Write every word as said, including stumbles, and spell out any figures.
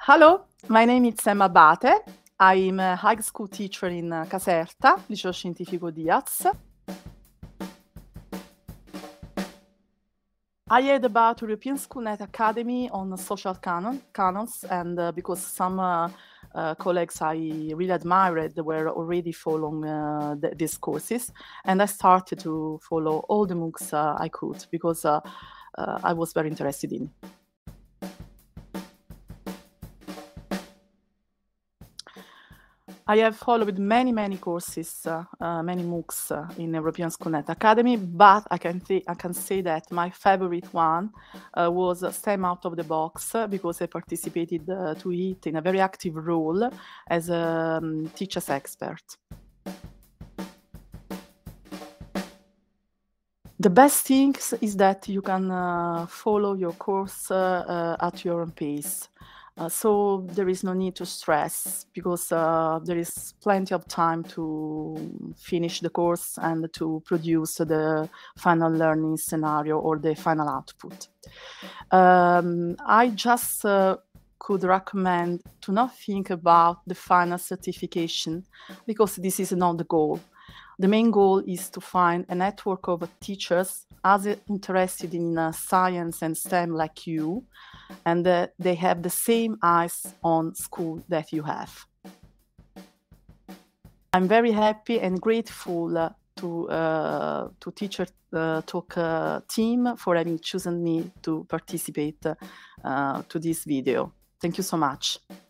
Hello, my name is Emma Abbate. I'm a high school teacher in uh, Caserta, Liceo Scientifico Diaz. I heard about European Schoolnet Academy on social canon, canons, and uh, because some uh, uh, colleagues I really admired were already following uh, th these courses, and I started to follow all the MOOCs uh, I could because uh, uh, I was very interested in. I have followed many, many courses, uh, uh, many MOOCs uh, in European Schoolnet Academy, but I can, I can say that my favorite one uh, was STEM Out of the Box uh, because I participated uh, to it in a very active role as a um, teacher's expert. The best thing is that you can uh, follow your course uh, uh, at your own pace. Uh, so there is no need to stress because uh, there is plenty of time to finish the course and to produce the final learning scenario or the final output. Um, I just uh, could recommend to not think about the final certification because this is not the goal. The main goal is to find a network of teachers as interested in uh, science and STEM like you, and uh, they have the same eyes on school that you have. I'm very happy and grateful uh, to uh, to TeacherTalk uh, team for having chosen me to participate uh, to this video. Thank you so much.